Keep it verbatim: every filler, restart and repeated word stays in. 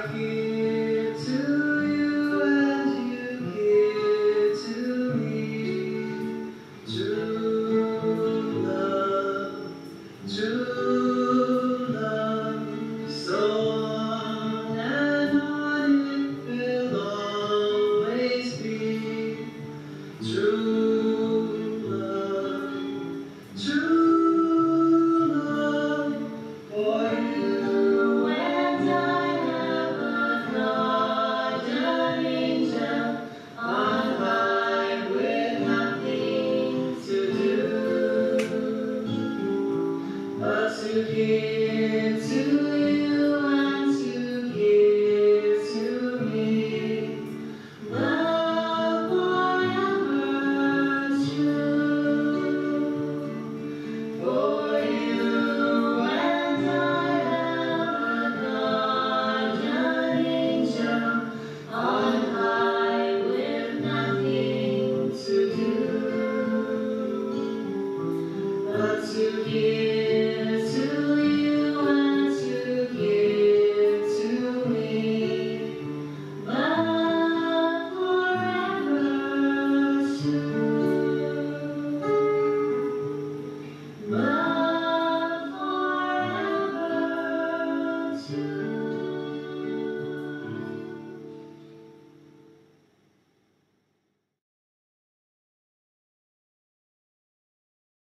give to you and you give to me. True love, true love, so on and on it will always be. True love, true love, for you and I have a guardian angel on high with nothing to do but to give to you and to give to me. Love forever true. For you and I have a guardian angel on high with nothing to do but to give